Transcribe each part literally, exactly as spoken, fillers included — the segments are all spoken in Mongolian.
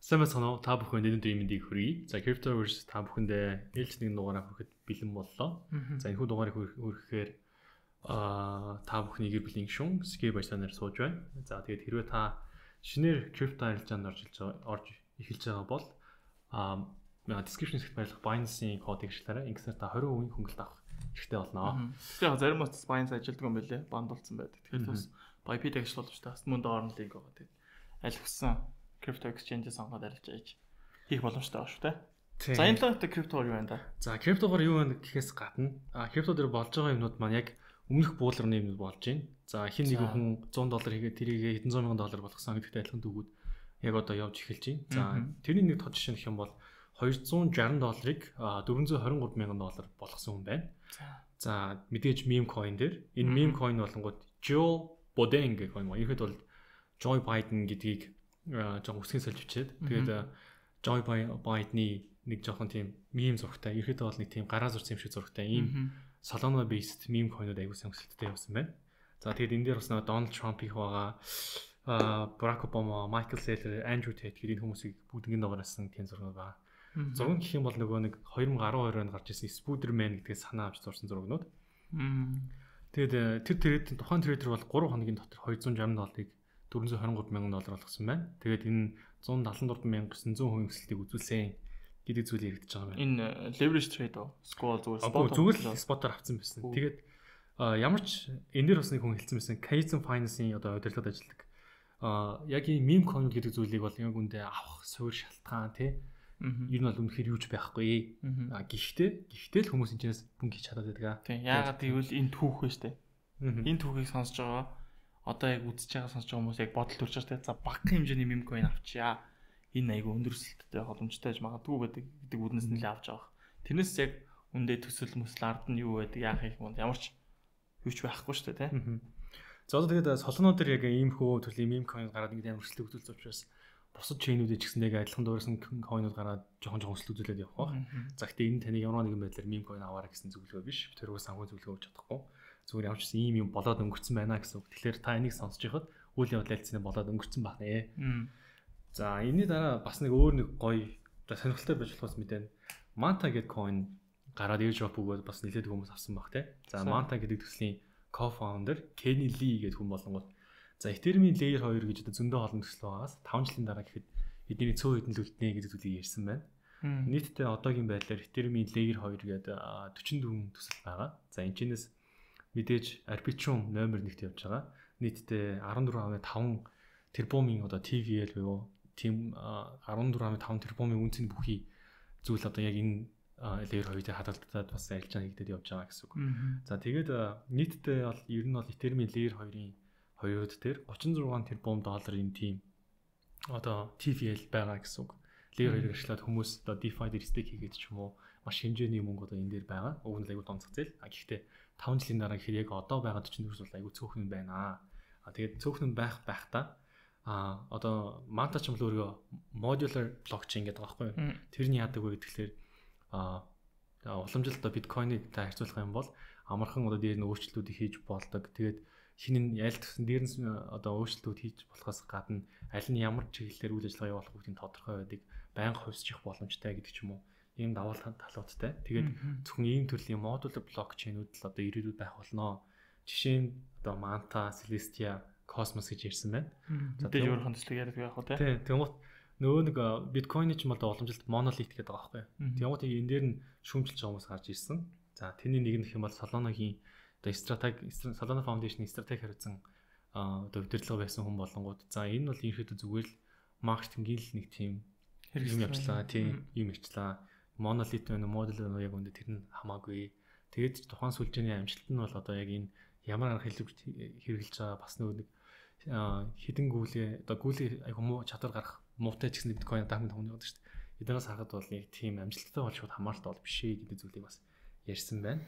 Сайн байна уу? Та бүхэн нэгэн дэймэндийг хүргэе. За Cryptoverse та бүхэндээ ээлж нэг дугаараа хүрэхэд бэлэн боллоо. За энэхүү дугаарыг хүрэхээр аа та бүхний гэр бүлийн гишүүн Skip баясанаар сууж байна. За тэгээд хэрвээ та шинээр крипто арилжаанд орж орж эхэлж байгаа бол аа description хэсэгт байрлах Binance-ийн кодыг ашиглаарай. Ингэснээр та twenty percent хөнгөлөлт авах хэрэгтэй болно. Тэгэхээр зарим бас Binance ажилтдаг юм байлээ. Бандуулсан байдаг. Тэгэхээр бас Bybit ашиглуулж таас мөн доорн линк байгаа. Тэгээд аль хүссэн crypto exchange сонгоод арилжааж хийх боломжтой байна шүү дээ. За энэ талаар криптогоор юу байна да? За криптогоор юу байна гэхээс гадна а крипто дээр болж байгаа юмнууд маань яг өмнөх буулганы юмнууд болж байна. За хин нэг хүн one hundred доллар хийгээд тэрийг хэдэн зуун мянган доллар болгосон гэдэгт адилхан дүүгүүд яг одоо явж эхэлж байна. За тэрний нэг тод жишээ нөх юм бол two hundred sixty долларыг four hundred twenty-three мянган доллар болгосон хүн байна. За мэдээж meme coin дээр энэ meme coin болонгууд Joe Biden гэх юм уу. Ихэд бол Joe Biden гэдгийг жоохон үсгийн сольж бичээд тэгээд Joe Biden-ий нэг жоохон тийм meme зурагтай. Ихэд бол нэг тийм гараа зурсан юм шиг зурагтай. Ийм Solana based meme coin-ууд аягүй сонирхолтой явсан байна. За тэгээд энэ дээр бас нэг Donald Trump-ийг байгаа а Barack Obama, Michael Saylor, Andrew Tate гэдэг хүмүүсийг бүгднийг дугаарсан тийм зураг байна. Зураг гэх юм бол нөгөө нэг twenty twelve онд гарч ирсэн Spider-Man гэдгээс санаа авч зурсан зурагнууд. Тэгээд тэр трейдер тухайн трейдер бол three хоногийн дотор two hundred sixty долларыг four hundred twenty-three мянган доллар болгосон байна. Тэгээд энэ one hundred seventy-four мянга nine hundred хувийн өсөлтийг үзүүлсэн гэдэг зүйл яригдж байгаа юм байна. Энэ leverage trade уу? Squall зүгээр spot зүгээр спотоор авсан байсан. Тэгээд ямар ч энэ дээр бас нэг хүн хэлсэн байсан. Kaizen Finance-ийн одоо удирдлагад ажилладаг. А яг энэ meme coin гэдэг зүйлийг бол яг үндэ авах суурь шалтгаан тий. Ер нь бол үнэхээр юуж байхгүй. А гэхдээ гэхдээ л хүмүүс энэчнээс мөнгө хийж чадаад байдаг. Тийм. Яагаад гэвэл энэ түүх вэ штэ. Энэ түүхийг сонсож байгаа одоо яг үзэж байгаа сонсож байгаа хүмүүс яг бодол төрж байгаа те. За багахан хэмжээний meme coin авчиа. Энэ айгу өндөр өсөлттэй боломжтой гэж магадгүй гэдэг гэдэг үднэс нэлээ авч байгаа. Тэрнээс яг үндэ төсөл мөсөл ард нь юу байдаг яах юм ямар ч юуч байхгүй шүү дээ те. За одоо тэгээд солоно дээр яг ийм хөө төрлийн meme coin гараад ингэ амар өсөлт үзүүлж учраас бусад chain-үүдийг ч гэсэндээ адилхан дуурсан coin-ууд гараад жоохон жоохон өсөлт үзүүлээд явах ба. За гэхдээ энэ таны ямар нэгэн байдлаар meme coin аваарай гэсэн зөвлөгөө биш. Тэр үгүй санхүү зөвлөгөө өгч чадахгүй. Зүгээр ямар ч ийм юм болоод өнгөрцөн байна гэсэн үг. Тэгэхээр та энийг сонсож байхад үйл явдал альцны болоод өнгөрцөн байна ээ. За энэний дараа бас нэг өөр нэг гоё сонирхолтой байж болохоос мэдэн Manta гэдэг coin гараад airdrop өгөөд бас нэлээд хүмүүс авсан баг те. За Manta гэдэг төслийн co-founder Kenny Lee гэдэг хүн болонгууд за Ethereum-ийн layer two гэж одоо зөндөө олон төсөл байгаас five жилийн дараа гэхэд эдний one hundred хэдэн л үлднэ гэдэг зүйлийг ярьсан байна. Нийтдээ одоогийн байдлаар Ethereum-ийн layer two гэдэг forty-four төсөл байгаа. За энэчнээс мэдээж Arbitrum номер one-т явж байгаа. Нийтдээ fourteen point five тэрбумын одоо T V L буюу тийм fourteen point five тэрбумын үнцний бүхий зүйл одоо яг энэ layer two дээр хадгалагдаад бас арилжаа хийгдээд явж байгаа гэсэн үг. За тэгээд нийтдээ бол ер нь бол Ethereum-ийн layer two-ийн хоёрууд дээр thirty-six тэрбум долларын тийм одоо T V L байгаа гэсэн үг. Layer two-ыг ашиглаад хүмүүс одоо DeFi дээр stake хийгээд ч юм уу маш хэмжээний мөнгө одоо энэ дээр байгаа. Уг нь аягүй тонцох зээл. А гэхдээ five жилийн дараа гэхээр яг одоо байгаа forty-four бол аягүй цөөхөн байна. А тэгээд цөөхөн байх байхдаа а одоо Manta ч юм л өөрөө modular blockchain гэдэг байгаа байхгүй юу? Тэрний яадаг вэ гэхээр а уламжлалт одоо биткойныг та харьцуулах юм бол амархан одоо дээр нь өөрчлөлтүүд хийж болдог. Тэгээд хин нь ялт гэсэн дээр нь одоо өөрчлөлтүүд хийж болохоос гадна аль нь ямар чиглэлээр үйл ажиллагаа явуулах гэдгийг тодорхой байдаг. Байнга хувьсчих боломжтой гэдэг ч юм уу. Ийм давал талуудтай. Тэгээд зөвхөн ийм төрлийн modular blockchain-үүд л одоо ирээдүйд байх болно. Жишээ нь одоо Manta, Celestia, Cosmos гэж ярьсан байна. За тэгээд өөрөөр хөндлөлт яриад байх уу те. Тийм. Тэгмэт нөгөө нэг биткойн ч юм бол уламжлалт monolith гэдэг байгаа байхгүй. Тэгмэт энэ дээр нь шүүмжилж байгаа хүмүүс гарч ирсэн. За тэрний нэг нь гэх юм бол Solana-гийн одоо стратеги Solana Foundation-ийн стратеги хариуцсан одоо удирдлага байсан хүн болонгууд. За энэ бол ерөөхдөө зүгээр л маркетингийн л нэг тийм юм явчлаа. Тийм юм явчлаа. Monolith байна, modular байна яг үндэ тэр нь хамаагүй. Тэгээд тухайн сүлжээний амжилт нь бол одоо яг энэ ямар арга хэрэгжилж байгаа бас нөгөө нэг хідэн гүйлээ одоо гүйлээ айгу муу чадвар гарах муутай ч гэсэн биткойн дагмын томны байдаг шүү дээ. Эднээс харахад бол яг тийм амжилттай бол шууд хамааралтай бол биш ээ гэдэг зүйлийг бас ярьсан байна.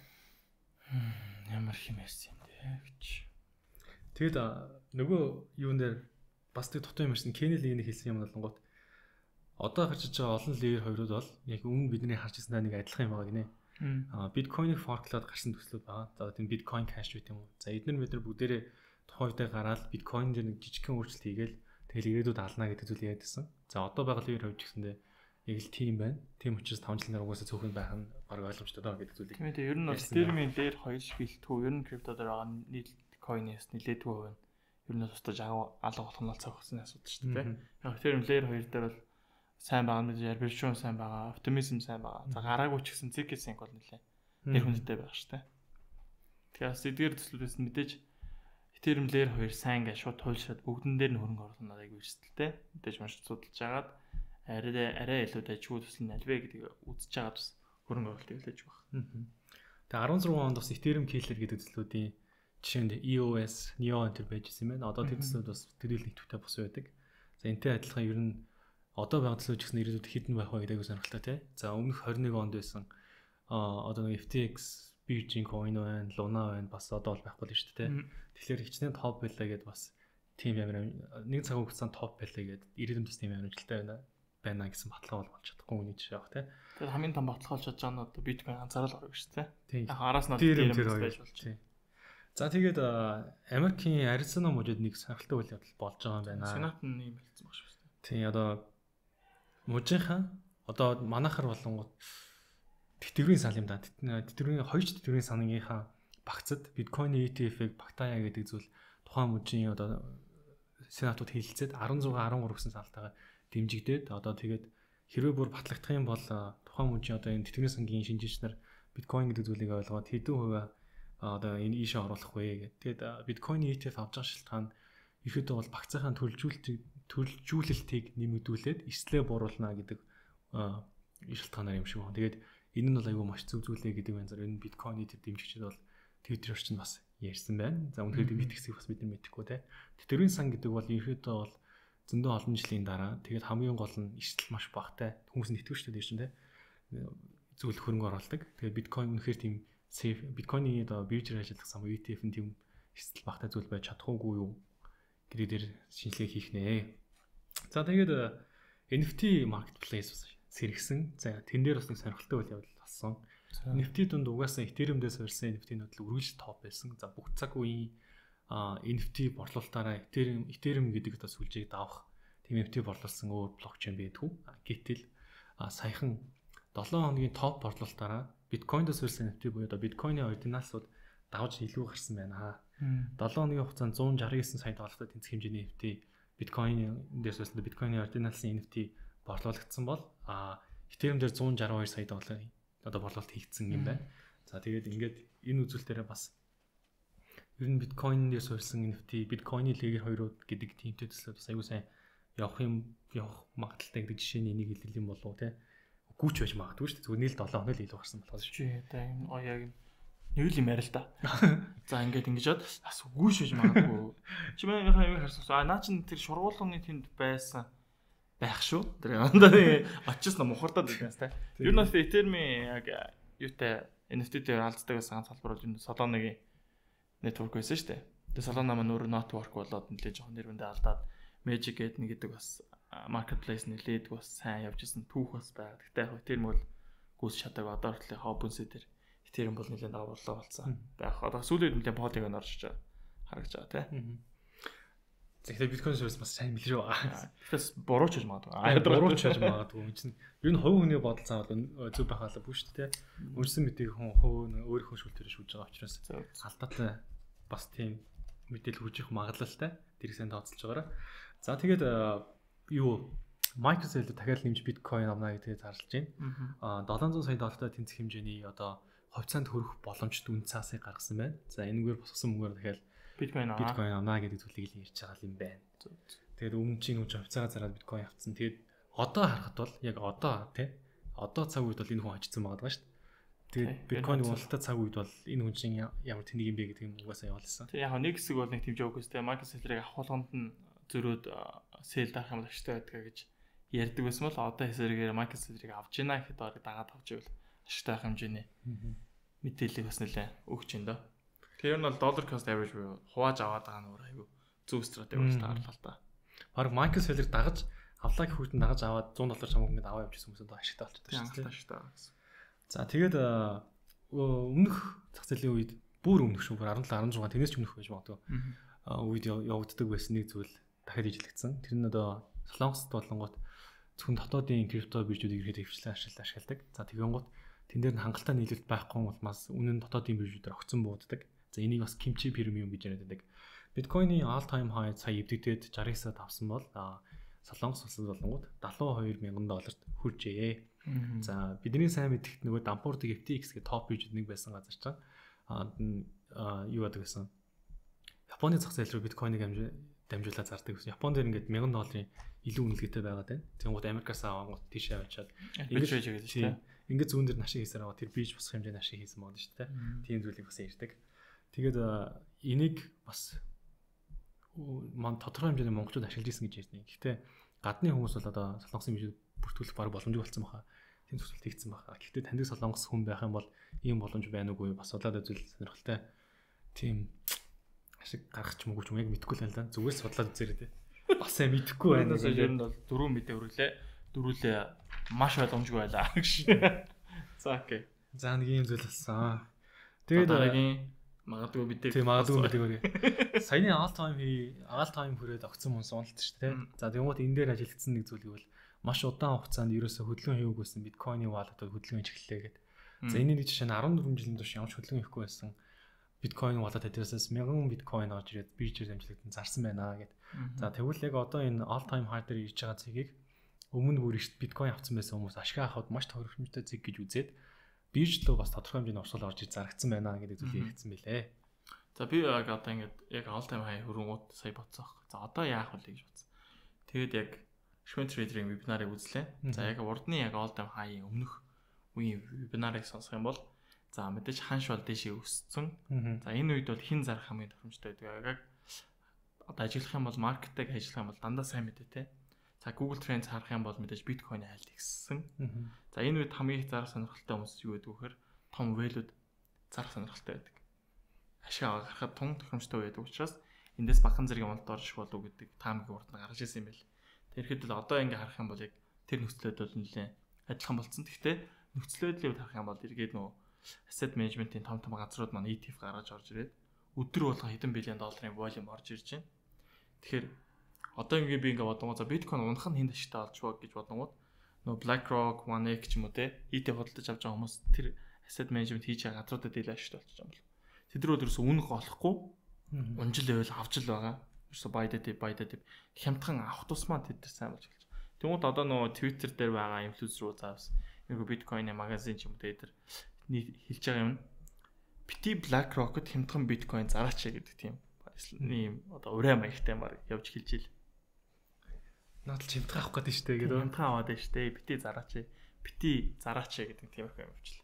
Ямар хэм ярьсан юм бэ гэж. Тэгэд нөгөө юун дээр бас тэг дотоо юм ярьсан Kenny Lee-ний хэлсэн юм болонгот одоо гарч иж байгаа олон layer хоёрууд бол яг өмнө бидний харж ирсэнтэй нэг адилхан юм байгаа гинэ. Аа биткойныг форклоод гарсан төслүүд байгаа. За тийм биткойн кэш үү юм уу. За эдгээр мэдрэ бүгдээрээ тухайн үедээ гараад биткойн дээр нэг жижигхэн өөрчлөлт хийгээл тэгэл ирээдүйд ална гэдэг зүйл яриадсан. За одоо байгаа ливер хувьд гэсэндээ яг л тийм байна. Тийм учраас таван жилийн дараа угаасаа цөөхөн байх нь баг ойлгомжтой даа гэдэг зүйлийг. Тийм ээ ер нь бол Ethereum-ийн дээр хоёр шиг бэлтгүү ер нь крипто дээр байгаа нийт coin-ээс нэлээдгүй хувь нь ер нь тусдаж агуу алга болох нь бол цогцсны асуудал шүү дээ. Яг Ethereum layer хоёр дээр бол сайн байгаа нь Arbitrum сайн байгаа, Optimism сайн байгаа. За гараагүй ч гэсэн zk sync бол нэлээ нэр хүндтэй байгаа шүү дээ. Тэгэхээр эдгээр төслүүдээс мэдээж Ethereum layer хоёр сайн гэж шууд туйлшаад бүгдэн дээр нь хөрөнгө оруулах нь айгүй эрсдэлтэй. Мэдээж маш судалж агаад арай арай илүү дайггүй төсөл нь альвэ гэдгийг үзэж агаад бас хөрөнгө оруулалт хийлээж байгаа. Тэгээ арван зургаан онд бас Ethereum Killer гэдэг төслүүдийн жишээнд и о эс, Neo энэ байж ирсэн байна. Одоо тэр төслүүд бас төрөл нэгтвэтэй бос байдаг. За энтэй адилхан ер нь одоо байгаа төслүүд гэсэн ирээдүйд хэдэн байх вэ гэдэг сонирхолтой тий. За өмнөх двадцать one онд байсан а одоо нэг эф ти экс Bitcoin coin байна, Luna байна, бас одоо бол байхгүй л шүү дээ. Тэгэхээр хичнээн топ байлаа гэдээ бас тийм ямар нэг цаг хугацаанд топ байлаа гэдээ ирээдүйд бас тийм амар ажилтай байна байна гэсэн баталгаа бол болж чадахгүй үний жишээ баг тий. Тэгэхээр хамгийн том баталгаа болж чадж байгаа нь одоо Bitcoin ганцаараа л орох шүү дээ. Яг араас нь тийм байж болж тий. За тэгээд Америкийн Аризона мужид нэг сонирхолтой үйл явдал болж байгаа юм байна. Сенат нь юм хэлсэн баг шүү дээ. Тийм одоо мужийнхаа одоо манайхаар болонгууд тэтгэврийн сан юм да. Тэтгэврийн хоёр ч тэтгэврийн саныгийнхаа багцад биткойны и ти эф-ийг багтаая гэдэг зүйл тухайн мужийн одоо сенатууд хэлэлцээд арван зуун арван гурав гэсэн салтайгаар дэмжигдээд одоо тэгээд хэрвээ бүр батлагдах юм бол тухайн мужийн одоо энэ тэтгэврийн сангийн шинжээч нар биткойн гэдэг зүйлийг ойлгоод хэдэн хувиа одоо энэ ийшээ оруулах вэ гэдэг. Тэгээд биткойны и ти эф авч байгаа шалтгаан ихэдээ бол багцаахан төлжүүлэлтийг төлжүүлэлтийг нэмэгдүүлээд эслээ бууруулна гэдэг шалтгаанаар юм шиг байна. Тэгээд энэ нь бол айгүй маш зөв зүйлээ гэдэг байнзаар энэ биткойн и ти эф дэмжигчид бол Twitter орчинд бас ярьсан байна. За үнэхээр дэмжих хэсгийг бас бид нар мэдэхгүй те. Тэтгэврийн сан гэдэг бол ихэдээ бол зөндөө олон жилийн дараа тэгээд хамгийн гол нь эрсдэл маш багтай хүмүүс нь итгэвчтэй дээ чинь те. Зөвлөх хөрөнгө оруулдаг. Тэгээд биткойн үнэхээр тийм safe биткойны одоо биржээр ажиллах зам и ти эф нь тийм эрсдэл багтай зүйл байж чадахгүй юу гэдэг дээр шинжилгээ хийх нэ. За тэгээд эн эф ти marketplace бас сэргсэн. За тэн дээр бас нэг сонирхолтой үйл явдал болсон. эн эф ти дунд угаасаа Ethereum-дээс урьсан эн эф ти-нүүд л үргэлж топ байсан. За бүх цаг үеийн эн эф ти борлуулалтаараа Ethereum Ethereum гэдэг одоо сүлжээг давах тийм эн эф ти борлуулсан өөр блокчейн байдгүй. Гэтэл саяхан долоон хоногийн топ борлуулалтаараа биткойндос урьсан эн эф ти буюу одоо биткойны ординалсууд давж илүү гарсан байна. долоон хоногийн хугацаанд one hundred sixty-nine сая доллартай тэнцэх хэмжээний эн эф ти биткойндээс урьсан биткойны ординалсын эн эф ти борлуулагдсан бол Ethereum дээр one hundred sixty-two сая долларын одоо борлуулалт хийгдсэн юм байна. За тэгээд ингээд энэ үзүүлэлтээрээ бас ер нь биткойнээс урьсан эн эф ти, биткойны layer хоёрууд гэдэг тиймтэй төслүүд бас аягүй сайн явах юм явах магадaltaй гэдэг жишээний нэг хэлэл юм болов те. Үгүй ч байж магадгүй шүү дээ. Зүгээр нийл seven хоног л илүү гарсан болохоос шүү. Чи та энэ ояг нэг л юм яриа л да. За ингээд ингэж бод бас үгүй швэж магадгүй. Чи манайхаа юм харсан. А наа чин тэр шургуулгын тэнд байсан байх шүү. Тэр андаа очиж нам ухардаад байсан те. Ер нь Ethereum-ийн яг юутай эн эф ти дээр алддаг байсан ганц салбар бол энэ Solana-гийн network байсан шүү дээ. Тэгээ Solana маань өөр network болоод нэлээд жоохон нэрвэндээ алдаад Magic гэдэг нэг гэдэг бас marketplace нэлээд бас сайн явж исэн түүх бас байгаа. Гэхдээ яг Ethereum бол гүйс чадаг одоо хүртэл OpenSea дээр Ethereum бол нэлээд даварлаа болсон. Байх. Одоо сүүлийн үед нэлээд Polygon нь орж байгаа харагдаж байгаа тийм. Тэгэхээр биткойн сервис бас сайн мэлрээ байгаа. Тэгээс буруу ч хийж магадгүй. Аа буруу ч хийж магадгүй. Энэ чинь ер нь хувь хүний бодол цаавал зөв байхаалаа бүш тэ. Өрсөн мэдээ хүн хувь өөрийнхөө шүлтээр шүүж байгаа учраас алдаатай бас тийм мэдээлэл хүргэх магадлалтай. Тэрийг сайн тооцоолж байгаарай. За тэгээд юу MicroStrategy дахиад нэмж биткойн авна гэдгийг зарлж байна. Аа seven hundred сая доллартай тэнцэх хэмжээний одоо хувьцаанд хүрэх боломжтой үн цаасыг гаргасан байна. За энэгээр босгосон мөнгөөр дахиад биткойн авна. Биткойн авна гэдэг зүйлийг л ярьж байгаа юм байна. Тэгээд өмнө чинь үуч хувьцаагаа зараад биткойн авцсан. Тэгээд одоо харахад бол яг одоо тий одоо цаг үед бол энэ хүн ажицсан байгаа даа шүү дээ. Тэгээд биткойн уулалтаа цаг үед бол энэ хүн чинь ямар тэнийг юм бэ гэдэг юм угаасаа явуулсан. Тэг яг нэг хэсэг бол нэг тийм жоокс тий MicroStrategy авахулганд нь зөрөөд сэл даах юм ашигтай байдаг гэж ярьдаг байсан бол одоо хэсэргээр MicroStrategy авч гинэ гэхэд орыг дагаад авч ивэл ашигтай байх хэмжээний мэдээлэл бас нэлээ өгч байна доо. Тэр нь бол dollar cost average буюу хувааж аваад байгаа нь өөр айгүй зөв стратеги болж таарлаа л да. Бараг MicroStrategy дагаж авлаа гэх хүйтэн дагаж аваад one hundred доллар чамд ингээд аваа явчихсан хүмүүс одоо ашигтай болчихсон шүү дээ. Ашигтай гэсэн. За тэгээд өмнөх зах зээлийн үед бүр өмнөх шүү бүр seventeen sixteen тэрнээс ч өмнөх байж магадгүй. Үед явагддаг байсан нэг зүйл дахиад ижлэгдсэн. Тэр нь одоо Солонгост болонгот зөвхөн дотоодын крипто биржүүдийг ихэд хөвчлэн ашиглаж ашигладаг. За тэгэн гут тэн дээр нь хангалттай нийлүүлэлт байхгүй бол бас үнэн нь дотоодын биржүүдээр огцон бууддаг. За энийг бас kimchi premium гэж яриад байдаг. Биткойны all time high сая эвдэгдээд шестьдесят тавсан бол Солонгос улсад болонгууд долоон хоёр мянган долларт хүрчээ. За бидний сайн мэддэг нөгөө Дампуурдаг эф ти экс гэх топ биржүүд нэг байсан газар чинь аа юу гэдэг гэсэн Японы зах зээл рүү биткойныг дамжуулаад зардаг гэсэн. Японд дээр ингээд мянган долларын илүү үнэлгээтэй байгаад байна. Тэнгууд Америкаас аваад тийшээ авчаад ингэж байж байгаа шүү дээ. Ингээд зүүн дээр нашиг хийсээр аваад тэр бирж босох хэмжээний нашиг хийсэн байна шүү дээ. Тийм зүйлийг бас ярьдаг. Тэгээд энийг бас ман тодорхой хэмжээний монголчууд ашиглаж ирсэн гэж ярьдаг. Гэхдээ гадны хүмүүс бол одоо солонгосын биржүүд бүртгүүлэх баг боломжгүй болсон баха. Тийм төсөлт хийгдсэн баха. Гэхдээ танд солонгос хүн байх юм бол ийм боломж байна уугүй бас удаад үзэл сонирхолтой. Тийм ашиг гаргах ч мөгөөч юм яг мэдэхгүй л байна л да. Зүгээр судлаад үзээрэй те. Бас сайн мэдэхгүй байна. Ер нь бол дөрөв мэдээ өргөлээ. Дөрвөлээ маш ойлгомжгүй байлаа гэж. За окей. За нэг юм зүйл болсон. Тэгээд дараагийн магадгүй мэдээ. Тийм магадгүй мэдээ өргөе. Саяны all time all time хүрээд огцон мөн суулт шүү дээ. За тэгмээд энэ дээр ажиллагдсан нэг зүйл гэвэл маш удаан хугацаанд ерөөсө хөдөлгөөн хийгээгүй байсан биткойны wallet-ыг хөдөлгөөн хийхлээ гэдэг. За энэ нэг жишээ нь арван дөрвөн жилийн турш ямарч хөдөлгөөн хийхгүй байсан биткойн wallet адресээс мянган биткойн авч ирээд биржээр дамжуулагдсан зарсан байна гэд. За тэгвэл яг одоо энэ all time high дээр ирж байгаа цэгийг өмнө бүр ихт биткойн авсан байсан хүмүүс ашиг авахд маш тохиромжтой цэг гэж үзээд бирж лөө бас тодорхой хэмжээний урсгал орж иж зарагдсан байна гэдэг зүйлийг хэлсэн билээ. За би яг одоо ингээд яг all time high хөрөнгөд сая бодсоох. За одоо яах вэ гэж бодсон. Тэгээд яг Shwin Trader-ийн вебинарыг үзлээ. За яг урдны яг all time high-ийн өмнөх үеийн вебинарыг сонсох юм бол за мэдээж ханш бол дэшээ өссөн. За энэ үед бол хин зарах хамгийн тохиромжтой байдаг. Яг одоо ажиллах юм бол маркетинг ажиллах юм бол дандаа сайн мэдээ те. За Google Trends харах юм бол мэдээж биткойн айлт ихссэн. За энэ үед хамгийн их зарах сонирхолтой хүмүүс юу гэдэг вэ гэхээр том value-д зарах сонирхолтой байдаг. Ашиг авахад тун тохиромжтой байдаг учраас эндээс багахан зэрэг амлалт орж болов уу гэдэг таамаг урд нь гарч ирсэн юм байл. Тэгэхэд бол одоо ингээ харах юм бол яг тэр нөхцөлөд бол нэлээд адилхан болсон. Гэхдээ нөхцөлөдлийг харах юм бол эргээд нөө asset management-ийн том том газрууд маань и ти эф гаргаж орж ирээд өдөр болго хэдэн биллион долларын волюм орж ирж байна. Тэгэхээр одоо ингээ би ингээ бодонгоо за биткойн унах нь хэнд ашигтай болж байгаа гэж бодонгууд нөө BlackRock, one X ч юм уу те и ти эф худалдаж авч байгаа хүмүүс тэр asset management хийж байгаа газруудад илүү ашигтай болж байгаа юм бол тэдрүүд ерөөсө үнэх олохгүй унжил байвал авч л байгаа. Ерөөсө байда тип байда тип хямдхан авах тусмаа тэд нар сайн болж эхэлж байна. Тэгмээд одоо нөө Twitter дээр байгаа инфлюенсерүүд заавс нэг биткойны магазин ч юм уу тэр хэлж байгаа юм. Бити BlackRock-д хямдхан биткойн зараач гэдэг тийм ийм одоо урай маягтай мар явж хэлж ил. Наад л хямдхан авах гэдэг штэ гэдэг. Хямдхан аваад байна штэ. Бити зараач. Бити зараач гэдэг тийм их юм явуулчихлаа.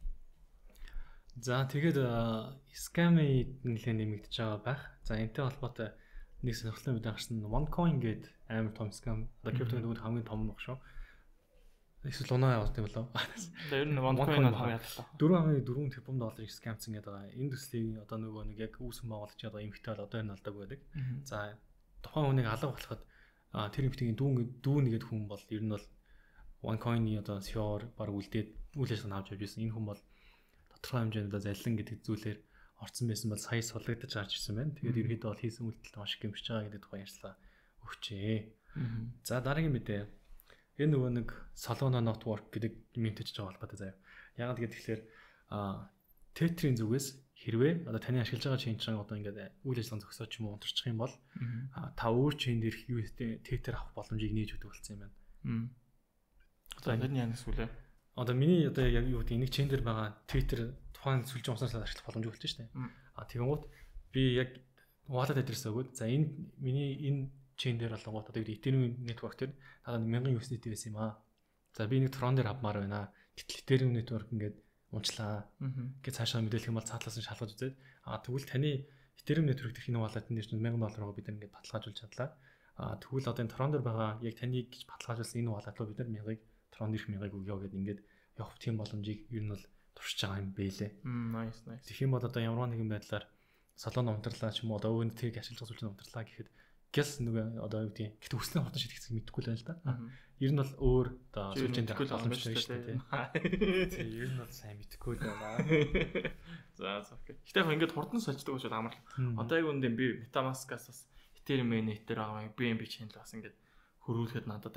За тэгээд scam-ийн нэлээд нэмэгдэж байгаа байх. За энэтэй холбоотой нэг сонирхолтой мэдээ гарсан OneCoin гэдэг амар том scam. Одоо криптоны дүнд хамгийн том баг шүү. Эсвэл унаа явуулт юм болов. За ер нь OneCoin бол хамгийн ядтай. дөрвөн хоног дөрвөн тэрбум долларыг scamцсан гэдэг байгаа. Энэ төслийн одоо нөгөө нэг яг үүсгэн байгуулагч одоо эмхтэй бол одоо энэ алдаг байдаг. За тухайн хүнийг алга болоход тэр эмхтгийн дүүн дүүн нэгэд хүн бол ер нь бол OneCoin-ийн одоо си и о-ор баг үлдээд үйл ажиллагаа авч явж байсан. Энэ хүн бол тодорхой хэмжээнд одоо заллин гэдэг зүйлээр орцсон байсан бол сая сулгагдаж гарч ирсэн байна. Тэгээд ерөөдөө бол хийсэн үйлдэлд маш гэмшиж байгаа гэдэг тухай ярьслаа өгчээ. За дараагийн мэдээ. Энэ нөгөө нэг Solana network гэдэг юм төж байгаа холбоотой заяа. Яагаад гэвэл а Tether-ийн зүгээс хэрвээ одоо таны ашиглаж байгаа chain чинь одоо ингээд үйл ажиллагаа зогсоод ч юм уу унтарчих юм бол та өөр chain дээрх ю эс ди Tether авах боломжийг нээж өгдөг болсон юм байна. Одоо энэ яанаас үлээ? Одоо миний одоо яг юу гэдэг нэг chain дээр байгаа Tether тухайн сүлжээ усаасаа ашиглах боломж өгч штэ. А тэгвэл би яг wallet address өгөөд за энэ миний энэ chain дээр болонгууд одоо Ethereum network дээр надад мянган ю эс ди ти байсан юм аа. За би нэг Tron дээр авмаар байна. Гэтэл Ethereum network ингээд унчлаа. Гэж цаашаа мэдээлэх юм бол цаатлаас нь шалгаж үзээд а тэгвэл таны Ethereum network дэх энэ wallet-ын дээр чинь мянган долларыг бид ингээд баталгаажуулж чадлаа. А тэгвэл одоо энэ Tron дээр байгаа яг таныг гэж баталгаажуулсан энэ wallet руу бид нар мянгыг Tron дээрх мянгыг өгөө гэдээ ингээд явах тийм боломжийг ер нь бол туршиж байгаа юм бэлээ. Nice nice. Тэгэх юм бол одоо ямар нэгэн байдлаар Solana унтарлаа ч юм уу одоо өвөнд тэрийг ашиглаж үзүүлж унтарлаа гэхэд гэл нөгөө одоо юу гэдэг гэхдээ хүслийн хурдан шийдэх мэдэхгүй л байна л да. Ер нь бол өөр одоо сүлжээнд боломжтой шүү дээ. Тийм ер нь бол сайн мэдэхгүй л байна. За за окей. Гэтэ яг ингээд хурдан сольждаг учраас амар. Одоо яг үндэ би MetaMask-аас бас Ethereum mainnet дээр байгаа би эм би channel бас ингээд хөрвүүлэхэд надад аягүй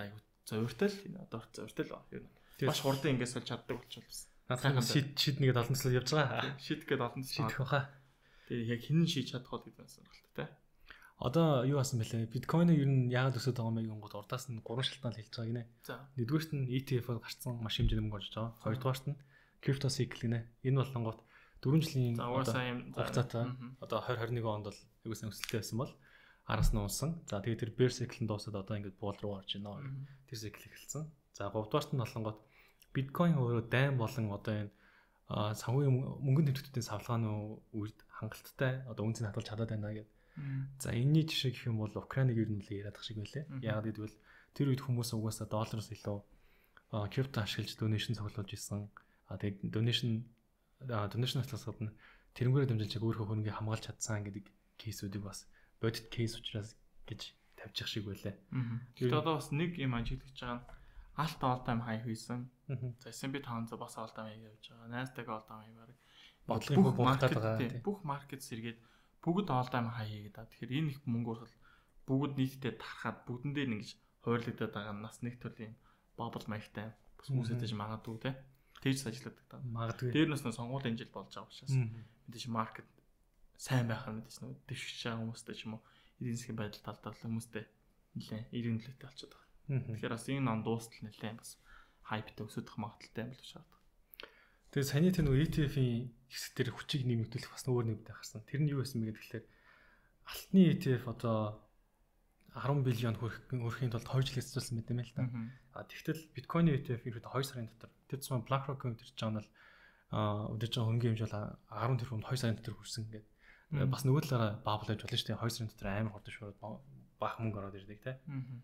зовиртэл одоо зовиртэл ба юу маш хурдан ингээс олж чаддаг болчихвол наадхан шид шид нэгэд олон төсөл явж байгаа. Шид гээд олон төсөл шидэх баха. Тэгээ яг хинэн шийдэж чадах бол гэдэг нь сонирхолтой. Одоо юу басан бэлээ? Биткойн ер нь яагаад өсөд байгаа юм бэ гингод урдаас нь гурван шалтгаан хэлж байгаа гинэ. Нэгдүгээрт нь и ти эф-д гарсан маш хэмжээний мөнгө олж байгаа. Хоёрдугаарт нь крипто цикл гинэ. Энэ болонгууд дөрвөн жилийн хугацаатай одоо twenty twenty-one онд бол айгуусан өсөлттэй байсан бол араас нь унсан. За тэгээд тэр bear cycle нь дуусаад одоо ингээд буул руу орж байна. Тэр цикл эхэлсэн. За гуравдугаарт нь болонгууд биткойн өөрөө дайн болон одоо энэ санхүүгийн мөнгөнд тэмдэгтүүдийн савлгааны үед хангалттай одоо үнцийг хадгалж чадаад байна гэдэг. За энэний жишээ гэх юм бол Украиныг ер нь л яриадах шиг байлээ. Яагаад гэвэл тэр үед хүмүүс угаасаа доллароос илүү крипто ашиглаж донешн цуглуулж исэн. А тэгээд донешн донешн хатласад нь тэрнгүүрээ дамжуулж өөрөө хөрөнгө хамгаалж чадсан гэдэг кейсүүдийг бас бодит кейс учраас гэж тавьчих шиг байлаа. Тэгээд одоо бас нэг юм ажиглаж байгаа нь алт all time high хийсэн. За эс энд пи five hundred бас all time high явж байгаа. Nasdaq all time high баг. Бодлогын бууртаад байгаа. Бүх маркет сэргээд бүгд all time high хийгээд. Тэгэхээр энэ их мөнгө бол бүгд нийтдээ тархаад бүгдэндээ ингэж хойрлогдоод байгаа нас нэг төрлийн bubble маягтай бас хүмүүсэж магадгүй те. Тэгж ажилладаг та. Магадгүй. Дээр нь сонгуулийн жил болж байгаа учраас мэдээж маркет сайн байх нь мэдээж нөө дэвшиж байгаа хүмүүстэй ч юм уу эдийн засгийн байдал талдаа хүмүүстэй нэлээ иргэнлэлтэй болчиход байгаа. Тэгэхээр бас энэ ном дуустал нэлээ бас хайптай өсөдөх магадaltaй юм л шаард. Тэгээ саний тэр нөө и ти эф-ийн хэсэг дээр хүчийг нэмэгдүүлэх бас өөр нэмэгдэх харсан. Тэр нь юу байсан бэ гэхээр алтны и ти эф одоо ten биллион хүрэхийн тулд two жил хэсэлсэн мэт юм л та. А тэгтэл биткойны и ти эф ерөөдөө two сарын дотор тэр цэм BlackRock-ын өдөрж байгаа нь бол өдөрж байгаа хөнгөн хэмжээ бол ten тэрбум two сарын дотор хүрсэн гэдэг. Бас нөгөө талаараа баблаж болно шүү дээ. two сарын дотор амар хурдан шууд баах мөнгө ороод ирдэг те.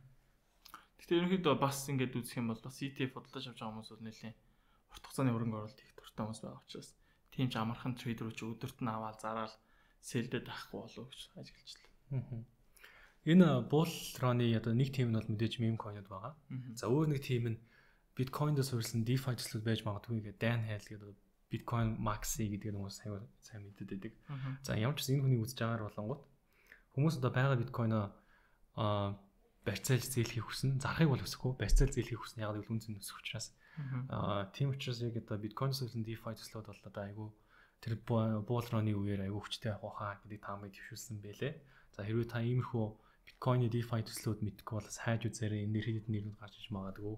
Гэхдээ ерөнхийдөө бас ингэж үзэх юм бол бас и ти эф бодлож авч байгаа хүмүүс бол нэлээд урт хугацааны хөрөнгө оруулалт их дуртай хүмүүс байгаа учраас тийм ч амархан трейдерүүд ч өдөрт нь аваад зараад сэлдэд авахгүй болов гэж ажиглажлаа. Энэ bull run-ы одоо нэг тим нь бол мэдээж meme coin-ууд байгаа. За өөр нэг тим нь Bitcoin-д суурилсан DeFi төслүүд байж магадгүй гэдэг Dan Hale гэдэг Bitcoin Maxi гэдэг хүмүүс сайн сайн мэддэг байдаг. За ямар ч энэ хүний үзэж байгаагаар болонгууд хүмүүс одоо байгаа Bitcoin-оо аа барьцаалж зээлхийг хүснэ. Зарахыг бол хүсэхгүй, барьцаал зээлхийг хүснэ. Яг л үнц нь өсөх учраас. Аа тийм учраас яг одоо Bitcoin-с үлэн DeFi төслүүд бол одоо айгүй тэр bull run-ы үеэр айгүй хүчтэй явах хаа гэдэг таамаг төвшүүлсэн байлээ. За хэрвээ та иймэрхүү Bitcoin-ы DeFi төслүүд мэдхгүй бол хайж үзээрэй. Энэ хэд хэдэн нэрүүд гарч иж магадгүй.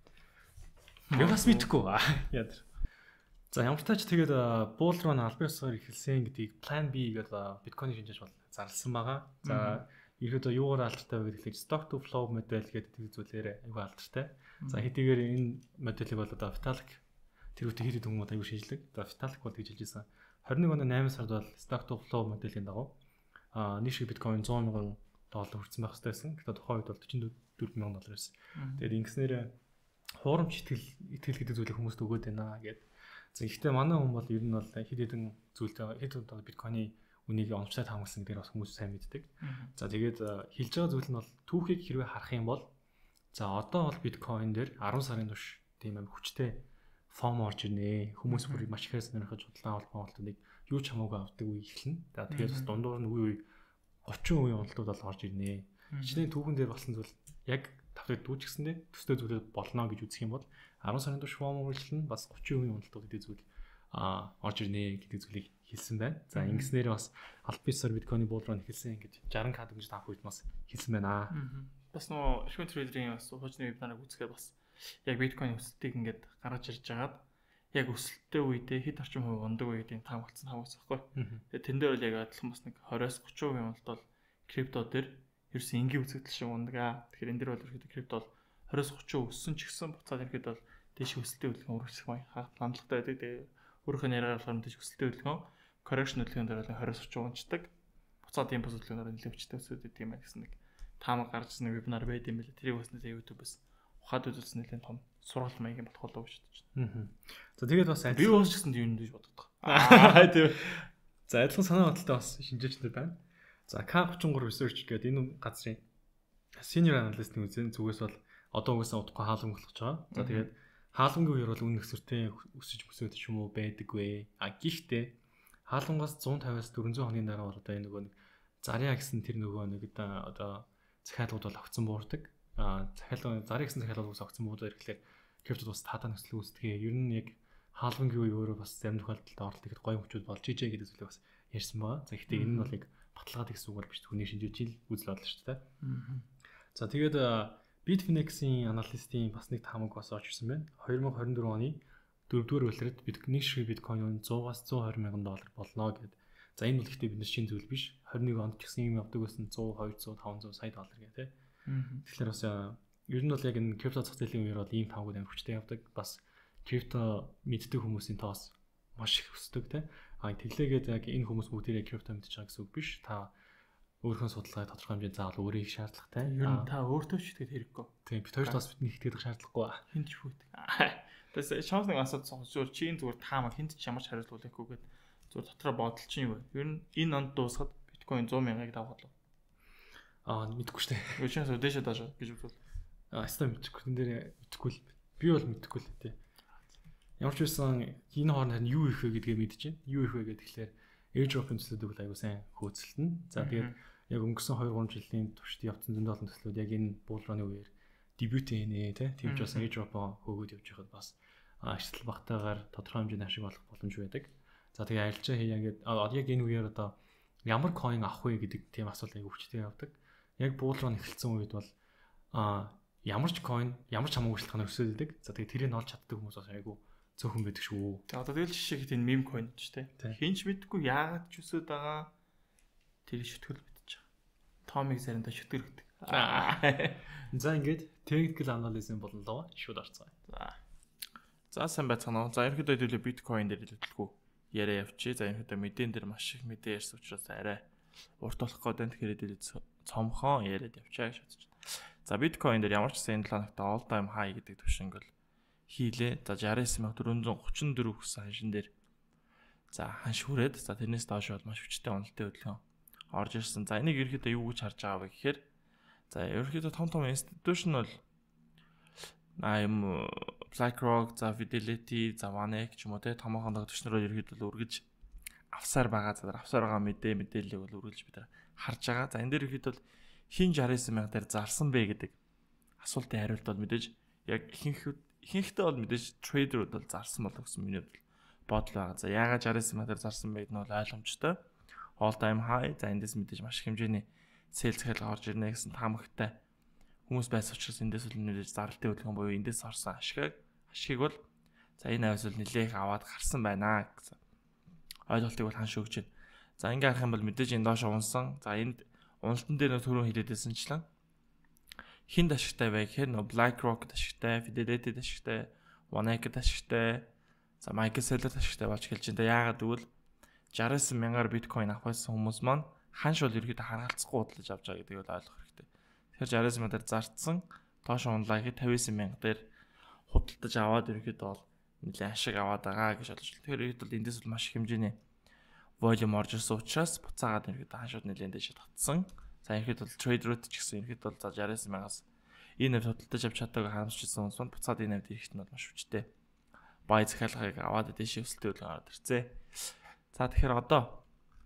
Би бас мэдхгүй. Ядар. За ямар ч тач тэгээд bull run албан ёсоор эхэлсэн гэдгийг Plan B гэдэг Bitcoin-ыг шинжиж бол зарласан байгаа. За ерөөдөө юугаар алдартай вэ гэхлээр stock to flow модель гэдэг зүйлээр айгүй алдартай. За хэдийгээр энэ модельийг бол одоо Vitalik тэр үеийн хэд хэдэн хүмүүс айгүй шинжилдэг. Одоо Vitalik бол гэж хэлжсэн. twenty-one оны eight сард бол stock to flow моделийн дагуу а нэг шиг биткойн one hundred мянган доллар хүрсэн байх хэрэгтэй байсан. Гэхдээ тухайн үед бол forty-four мянган доллар байсан. Тэгээд ингэснээр хуурамч итгэл итгэл гэдэг зүйлийг хүмүүст өгөөд байна гэд. За ихтэй манай хүн бол ер нь бол хэд хэдэн зүйлтэй хэд хэдэн биткойны үнийг оновчтой таамагласан гэдгээр бас хүмүүс сайн мэддэг. За тэгээд хэлж байгаа зүйл нь бол түүхийг хэрвээ харах юм бол за одоо бол биткойн дээр ten сарын турш тийм амар хүчтэй фом орж ирнэ. Хүмүүс бүрийг маш ихээр сонирхож худалдан авалт боолтуудыг юу ч хамаагүй авдаг үе эхэлнэ. За тэгээд бас дундуур нь үе үе thirty үеийн уналтууд бол орж ирнэ. Хичнээн түүхэн дээр болсон зүйл яг тавтаг дүүч гэсэндээ төстэй зүйлүүд болно гэж үзэх юм бол ten сарын турш фом үргэлжлэн бас thirty үеийн уналтууд гэдэг зүйл а орж ирнэ гэдэг зүйлийг хэлсэн байна. За ингэснээр бас албан ёсоор биткойны bull run эхэлсэн гэж sixty кад гэж таах үед бас хэлсэн байна. Бас нөө шүүн трейдерийн бас хуучны вебинарыг үзэхээр бас яг биткойн өсөлтийг ингээд гаргаж ирж хагаад яг өсөлттэй үедээ хэд орчим хувь ундаг үеийн таам болсон хаваас байхгүй. Тэгээ тэн дээр бол яг адилхан бас нэг twenty-с thirty хувийн уналт бол крипто дээр ерөөсөн энгийн үзэгдэл шиг ундаг аа. Тэгэхээр энэ дээр бол ерөөхдөө крипто бол twenty-с thirty өссөн ч гэсэн буцаад ерөөхдөө бол дэш өсөлттэй хөдөлгөөн үргэлжлэх маяг хандлагатай байдаг. Тэгээ өөрөөх нь яриагаар болохоор дэш өсөлттэй хөдөлгөөн correction хөдөлгөөн дээр бол twenty-с thirty унцдаг. Буцаад ийм бос хөдөлгөөнөөр нэлээвчтэй өсөд идэв юм гэсэн нэг таамаг гаргаж ирсэн вебинар байд юм билээ. Тэрийг бас нэлээ YouTube-с ухаад үзүүлсэн нэлээд том сургалт маягийн болох болов шүү дээ. За тэгээд бас би уус ч гэсэн юм дэж боддог. Аа тийм. За адилхан санаа бодолтой бас шинжээчдэр байна. За K thirty-three research гэдэг энэ газрын senior analyst-ийн үзэн зүгээс бол одоо угаасаа удахгүй хаалган болох ч байгаа. За тэгээд хаалгангийн үеэр бол үнэ өсвөртэй өсөж өсөд ч юм уу байдаг вэ? А гэхдээ хаалгангаас one fifty-аас four hundred хоногийн дараа бол одоо энэ нөгөө нэг зарьяа гэсэн тэр нөгөө нэг одоо захиалгууд бол огцон буурдаг. аа захиалга зарыг гэсэн захиалга ус огцсон буудаа ирэхлээр криптод бас таатаа нөхцөл үүсдэгээ. Ер нь яг хаалгангийн үе өөрөө бас зарим тохиолдолд оролт ихэд гоё хүчүүд болж ижээ гэдэг зүйлийг бас ярьсан байгаа. За гэхдээ энэ нь бол яг баталгаад гэсэн үг бол биш. Хүний шинжиж ил үзэл бодол шүү дээ. За тэгээд Bitfinex-ийн аналистийн бас нэг таамаг бас орж ирсэн байна. twenty twenty-four оны дөрөвдүгээр улиралд нэг ширхэг биткойн one hundred-аас one hundred мянган доллар болно гэдэг. За энэ бол ихтэй бид нар шинэ зүйл биш. twenty-one онд ч гэсэн юм явдаг байсан one hundred, two hundred, five hundred сая доллар гэх тээ. Тэгэхээр бас ер нь бол яг энэ крипто зах зээлийн үеэр бол ийм таамагуд амар хүчтэй явдаг. Бас крипто мэддэг хүмүүсийн тоос маш их өсдөг те. А тэглээгээд яг энэ хүмүүс бүгдээрээ крипто мэдж байгаа гэсэн үг биш. Та өөрийнхөө судалгаа тодорхой хэмжээнд заавал өөрөө их шаардлагатай. Ер нь та өөртөө ч итгэж хэрэггүй. Тийм бид хоёр тоос бидний итгэдэг шаардлагагүй. Хинт ч хүүдэг. Тэгээс шанс нэг асууд зүгээр чинь зүгээр таамаг хинт ч ямар ч хариулт өгөхгүйгээд зүгээр дотроо бодолч юм байна. Ер нь энэ онд дуусахад биткойн one hundred мянгаыг давах болов. Аа мэдэхгүй шүү дээ. Юу ч юм дээшээ дааш гэж бодвол. Аа эсвэл мэдэхгүй. Тэн дээр мэдэхгүй л. Би бол мэдэхгүй л тий. Ямар ч байсан энэ хооронд харин юу их вэ гэдгээ мэдчихээн. Юу их вэ гэхээр airdrop-ын төслүүдийг бол аягүй сайн хөөцөлтөн. За тэгээд яг өнгөрсөн two three жилийн туршид явцсан зөндөө олон төслүүд яг энэ буулгааны үеэр дебют хийнэ тий. Тийм ч бас airdrop-оо хөөгөөд явж байхад бас ашиглал багтаагаар тодорхой хэмжээний ашиг болох боломж байдаг. За тэгээ арилжаа хийя гэдэг яг энэ үеэр одоо ямар coin авах вэ гэдэг тийм асуулт аягүй хүчтэй явдаг. Яг буулгын эхэлсэн үед бол а ямар ч coin ямар ч хамаагүй шалтгаанаар өсөж идэг. За тэгээ тэрийг олж чаддаг хүмүүс бас аягүй цөөхөн байдаг шүү. За одоо тэгэл жишээ хэд энэ meme coin ч тийм. Хинч мэдгүй яагаад ч өсөд байгаа тэр шүтгэл битэж байгаа. Томиг заримдаа шүтгэрэгдэг. За ингээд technical analysis боллоо. Шууд орцгоо. За. За сайн байцгаана уу. За ерөнхийдөө хэдүүлээ биткойн дээр хэлэлцэлгүй яриа явчих. За ерөнхийдөө мэдэн дээр маш их мэдээ ярьсан учраас арай урт болох гэдэг. Тэгэхээр хэдүүлээ цомхон яриад явчаа гэж бодож байна. За биткойн дээр ямар ч гэсэн энэ талаанагт all time high гэдэг түвшинг бол хийлээ. За sixty-nine thousand four hundred thirty-four гэсэн ханшин дээр за ханш хүрээд за тэрнээс доош бол маш хүчтэй уналтын хөдөлгөөн орж ирсэн. За энийг ерөнхийдөө юу гэж харж байгаа вэ гэхээр за ерөнхийдөө том том институшн бол I'm BlackRock, за Fidelity, за Vanek ч юм уу те томоохон төгчнөрөө ерөнхийдөө үргэж авсаар байгаа. За авсаар байгаа мэдээ мэдээллийг бол үргэлж бид харж байгаа. За энэ дээр ерөнхийдөө хин sixty-nine thousand дээр зарсан бэ гэдэг асуултын хариулт бол мэдээж яг ихэнх ихэнхдээ бол мэдээж трейдерүүд бол зарсан болов гэсэн миний бодол байгаа. За яагаад sixty-nine thousand дээр зарсан бэ гэдэг нь бол ойлгомжтой. All time high. За эндээс мэдээж маш их хэмжээний сэл захиалга орж ирнэ гэсэн таамагтай хүмүүс байсан учраас эндээс бол мэдээж зарлалтын хөдөлгөөн буюу эндээс орсон ашиг ашиг бол за энэ авьяас бол нэлээх аваад гарсан байна гэсэн ойлголтыг бол ханш өгч байна. За ингээ харах юм бол мэдээж энэ доош унсан. За энд уналтан дээр түрүүн хэлээдсэнчлэн хинд ашигтай бай гэхээр нөө BlackRock ашигтай, Fidelity ашигтай, Vanek ашигтай, за MicroStrategy ашигтай болж эхэлж байна. Яагаад гэвэл sixty-nine thousand биткойн авахсан хүмүүс маань ханш бол ерөөдөө харгалцахгүй бодлож авч байгаа гэдгийг ойлгох хэрэгтэй. Тэгэхээр sixty-nine thousand дээр зарцсан доош унлаа гэхэд fifty-nine thousand дээр худалдаж аваад ерөөдөө бол нэлээд ашиг аваад байгаа гэж болж байна. Тэгэхээр ерөөдөө бол эндээс бол маш их хэмжээний volume орж ирсэн учраас буцаагаад ерөөдөө ханшууд нэлээд дэше татсан. За ерөөдөө бол трейдерүүд ч гэсэн ерөөдөө бол за sixty-nine thousand-аас энэ нэвд худалдаж авч чаддаг харамсчихсан хүмүүс маань буцаад энэ нэвд ирэхэд нь бол маш хүчтэй бай захиалгыг аваад дэше өсөлтөд ороод ирцээ. За тэгэхээр одоо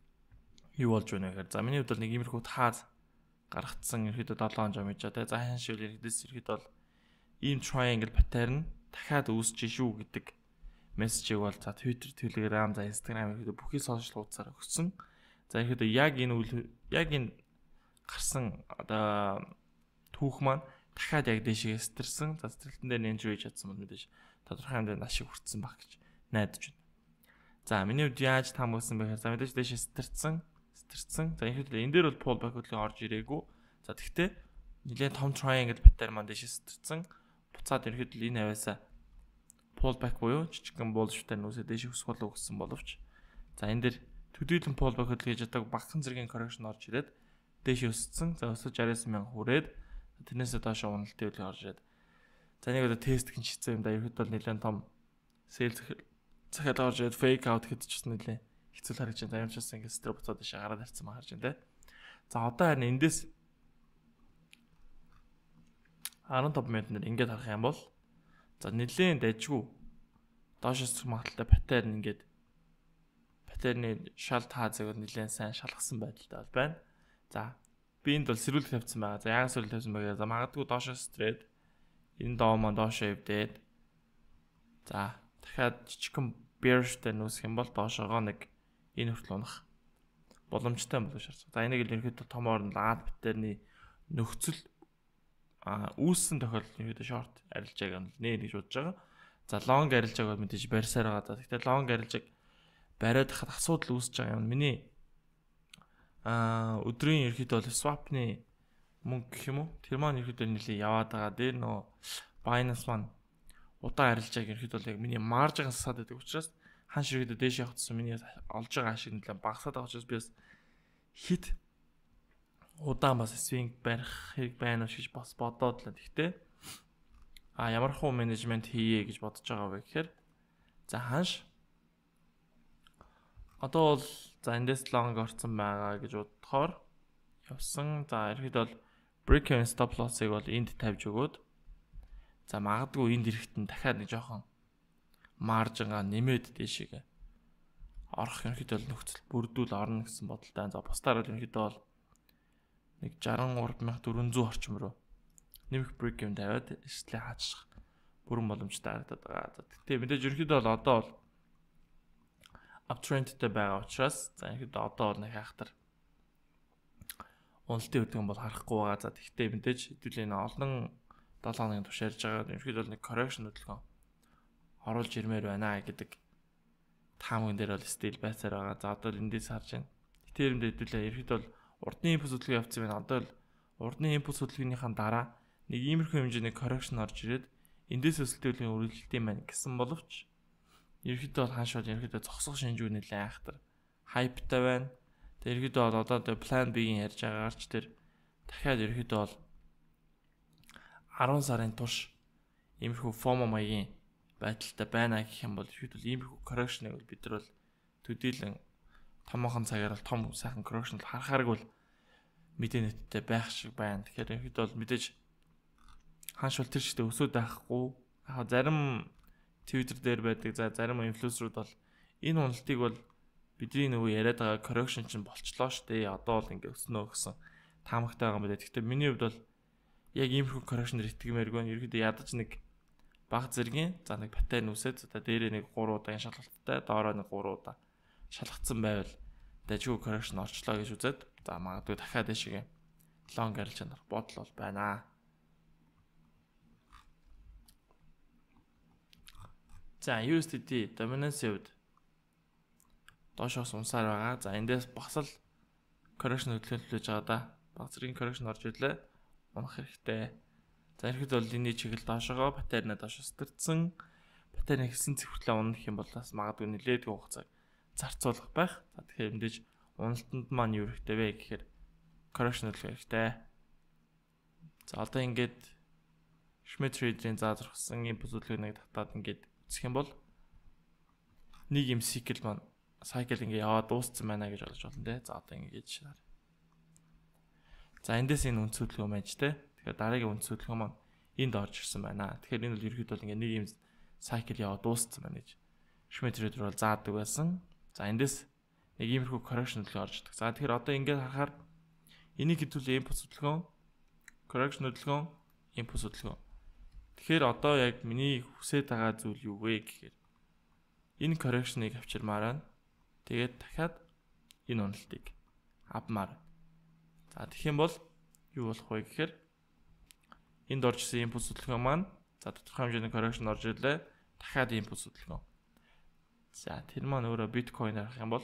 юу болж байна гэхээр за миний хувьд бол нэг иймэрхүү таад гаргацсан ерөөдөө seven жоо мэж та за хань шиг ерөөдөөс ерөөдөө бол ийм triangle pattern дахиад үүсэж шүү гэдэг мессежийг бол за Twitter, Telegram, за Instagram ерөөдөө бүхий сошиал хуудасаар өгсөн. За ерөөдөө яг энэ үйл яг энэ гарсан одоо түүх маань дахиад яг дэшээ стэрсэн. За стерлтэн дээр нэмж үйж чадсан бол мэдээж тодорхой хэмжээнд ашиг хүртсэн баг гэж найдаж байна. За миний хувьд яаж таамагласан бэ гэхээр за мэдээж дэшээ стэрсэн, стэрсэн. За ерөөдөө энэ дээр бол pullback хөдөлгөөн орж ирээгүй. За тэгтээ нэлээд том triangle pattern маань дэшээ стэрсэн. Буцаад ерөөдөө энэ аваасаа pullback буюу жижигхэн булштай нүсээ дэшээ өсөх болов гэсэн боловч за энэ дээр төдийлөн pullback хөдөлгөөн хийж байгаа багахан зэргийн correction орж ирээд дэшээ өссөн. За өсөж sixty-nine thousand хүрээд тэрнээсээ доош уналтын хөдөлгөөн орж ирээд за нэг удаа тест гин шийдсэн юм да. Ерөөдөө бол нэлээд том sell захиалга орж ирээд fake out гэдчихсэн нэлээ хэцүү харагдаж байна. Заримчаас ингэ строп буцаад дэшээ гараад ирсэн маа харж байна те. За одоо харин эндээс fifteen минутанд ингээд харах юм бол за нэлээд дайжгүй доошоос магадaltaй паттерн ингээд паттерны шал таазыг нэлээд сайн шалгасан байдалтай бол байна. За би энд бол сэрүүлэг тавьсан байгаа. За яагаад сэрүүлэг тавьсан бэ гэхээр магадгүй доошоос стрээд энэ доо маань доошоо өвдээд за дахиад жижигхэн bear-тэй нүүсэх юм бол доошоогоо нэг энэ хүртэл унах боломжтой болов шаардлага. За энийг ерөнхийдөө томоор нь лаад битэрний нөхцөл а үүссэн тохиолдолд ерөнхийдөө short арилжааг нь нэ гэж бодож байгаа. За long арилжааг бол мэдээж барьсаар байгаа. Гэхдээ long арилжааг бариад хахад асуудал үүсэж байгаа юм. Миний а өдрийн ерөнхийдөө бол swap-ны мөнгө гэх юм уу? Тэр маань ерөнхийдөө нэлээ яваад байгаа. Дээр нөө Binance маань удаан арилжааг ерөнхийдөө яг миний маржигаас саад байдаг учраас ханш ерөнхийдөө дээш явах гэсэн миний олж байгаа ашиг нэлээ багасаад байгаа учраас би бас хит удаан бас swing барих хэрэг байна уу гэж бас бодоод л. Гэхдээ а ямар хуу менежмент хийе гэж бодож байгаа вэ гэхээр за ханш одоо бол за эндээс long орсон байгаа гэж бодохоор явсан. За ерөнхийдөө бол break even stop loss-ыг бол энд тавьж өгөөд за магадгүй энд ирэхэд нь дахиад нэг жоохон маржингаа нэмээд дэшегээ орох ерөнхийдөө бол нөхцөл бүрдүүл орно гэсэн бодолтой. За бусдаар бол ерөнхийдөө бол нэг шестдесет и три мянга дөрвөн зуун орчим руу нэмэх break even тавиад эслээ хаачих бүрэн боломжтой харагдаад байгаа. За тэгтээ мэдээж ерөнхийдөө бол одоо бол uptrend-тэй байгаа учраас за ерөнхийдөө одоо бол нэг хайхтар уналтын үдгэн бол харахгүй байгаа. За тэгтээ мэдээж хэдүүлээ энэ олон долоо хоногийн турш ярьж байгаа ерөнхийдөө бол нэг correction хөдөлгөөн оруулж ирмээр байна гэдэг таамаг дээр бол стил байцаар байгаа. За одоо эндээс харж байна. Тэр юмд хэдүүлээ ерөнхийдөө бол урдны импульс хөдөлгөөн явуулсан байна. Одоо л урдны импульс хөдөлгөөнийхаа дараа нэг иймэрхүү хэмжээний correction орж ирээд эндээс өсөлтийн үргэлжилт юм байна гэсэн боловч ерөнхийдөө бол хааш бол ерөнхийдөө зогсох шинжүү нэлээ айхтар хайптай байна. Тэр ерөнхийдөө бол одоо plan B-ийн ярьж байгаагаарч тэр дахиад ерөнхийдөө бол арван сарын турш иймэрхүү FOMO маягийн байдалтай байна гэх юм бол ерөнхийдөө иймэрхүү correction-ыг бол бид нар бол төдийлөн томоохон цагаар бол том сайхан correction харахаарг бол мэдээнэттэй байх шиг байна. Тэгэхээр ерөнхийдөө бол мэдээж хааш бол тэр чигтээ өсөөд байхгүй. Яг зарим Twitter дээр байдаг за зарим инфлюенсерүүд бол энэ уналтыг бол бидний нөгөө яриад байгаа correction чинь болчлоо штэ. Одоо бол ингэ өснө гэсэн таамагтай байгаа юм байна. Гэхдээ миний хувьд бол яг иймэрхүү correction-ээр итгэмээргүй нь ерөөдөө ядаж нэг баг зэргийн за нэг паттерн үсээд за дээрээ нэг гурван удаагийн шалгалттай доороо нэг гурван удаа шалгацсан байвал дэжгүй correction орчлоо гэж үзээд за магадгүй дахиад дэшигээ long арилж чанар бодол бол байна. За ю эс ди ти dominance-ийн хувьд доошоос унсаар байгаа. За эндээс бас л correction хөдөлгөөлж байгаа да. Баг зэргийн correction орж ирлээ. Унах хэрэгтэй. За ихэд бол энэ чиглэл доошогоо паттерн доошоос төрсэн. Паттерн ихсэн цэвэрлээ унах юм бол бас магадгүй нэлээдгүй хугацааг зарцуулах байх. За тэгэхээр мэдээж уналтанд маань юу хэрэгтэй вэ гэхээр correction хөдөлгөөх хэрэгтэй. За одоо ингээд Schmidt Trader-ийн заазархсан импульс хөдөлгөөнийг татаад ингээд үзэх юм бол нэг юм cycle маань cycle ингээ яваад дууссан байна гэж ойлгож байна те. За одоо ингээ гэж шаар. За эндээс энэ үнц хөдөлгөөн байж те. Тэгэхээр дараагийн үнц хөдөлгөөн маань энд орж ирсэн байна. Тэгэхээр энэ бол ерөөд бол ингээ нэг юм cycle яваад дууссан байна гэж Schmidt Trader бол заадаг байсан. За эндээс нэг иймэрхүү correction хөдөлгөөн орж ирдэг. За тэгэхээр одоо ингээ харахаар энийг хэдүүлээ импульс хөдөлгөөн, correction хөдөлгөөн, импульс хөдөлгөөн. Тэгэхээр одоо яг миний хүсэж байгаа зүйл юу вэ гэхээр энэ correction-ыг авчирмаар байна. Тэгээд дахиад энэ уналтыг авмаар. За тэгэх юм бол юу болох вэ гэхээр энд орж ирсэн импульс хөдөлгөөн маань за тодорхой хэмжээний correction орж ирлээ. Дахиад импульс хөдөлгөөн. За тэр маань өөрөө биткойн арах юм бол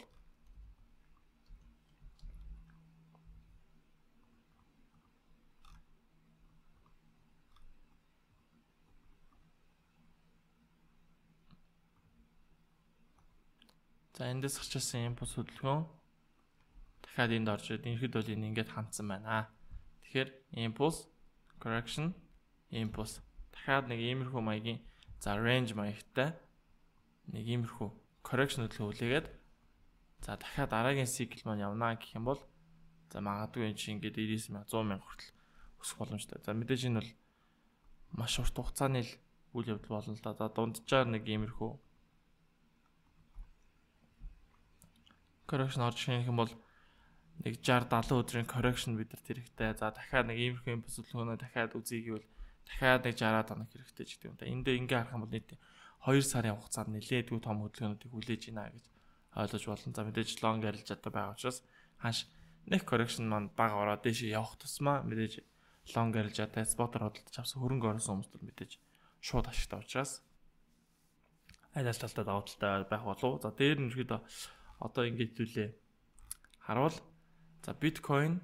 за эндээс гарчсан импульс хөдөлгөөн дахиад энд орж ирээд энэхэд бол энэ ингээд хандсан байна. Тэгэхээр импульс, correction, импульс дахиад нэг иймэрхүү маягийн за range маягтай нэг иймэрхүү correction хөдөлгөөн үлээгээд за дахиад дараагийн cycle маань явна гэх юм бол за магадгүй энэ чинь ингээд девяносто мянга сто мянга хүртэл өсөх боломжтой. За мэдээж энэ бол маш урт хугацааны үйл явдал болно л да. За дунджаар нэг иймэрхүү correction орж ирэх юм бол нэг sixty seventy өдрийн correction бид нар хэрэгтэй. За дахиад нэг иймэрхүү юм бүсэлгөөнө дахиад үзье гэвэл дахиад нэг sixty хоног хэрэгтэй ч гэдэг юм да. Энд дээр ингээ харах юм бол нийт two сарын хугацаанд нэлээдгүй том хөдөлгөөнүүдийг хүлээж ийна гэж ойлгож болно. За мэдээж long арилж чаддаг байгаа учраас хааш нэг correction маань бага ороод дэше явах тусмаа мэдээж long арилж чаддаг спотор худалдаж авсан хөрөнгө оруулсан хүмүүс бол мэдээж шууд ашигтай учраас аль аль талдаа давуу талтай байх болов. За дээр нь ерөөдөө одоо ингэж зүйлээ харуул. За биткойн